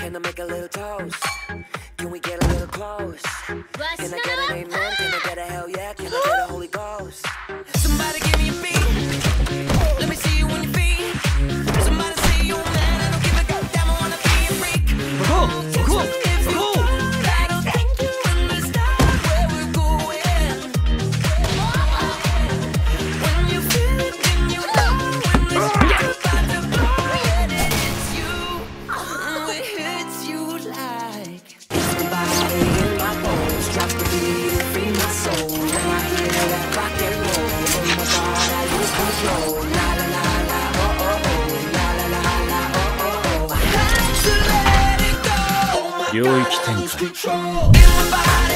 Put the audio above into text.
Can I make a little toast? Can we get a little close? Can I get an amen? Can I get a hell yeah? Can I get a Holy Ghost? Somebody give me a beat. Let me see you on your feet. Somebody say you man. I don't give a goddamn. I wanna be a freak. Cool. I don't think you understand where we're going. When you feel it, then you know when this is about to blow. And it hits you. It hits you like somebody in my bones. Drop the beat and free my soul. When I hear that rock and roll, oh my God, I lose control. La la la la, oh oh oh, la la la la, oh oh oh. I had to let it go. Oh my God, I lose control. In my body.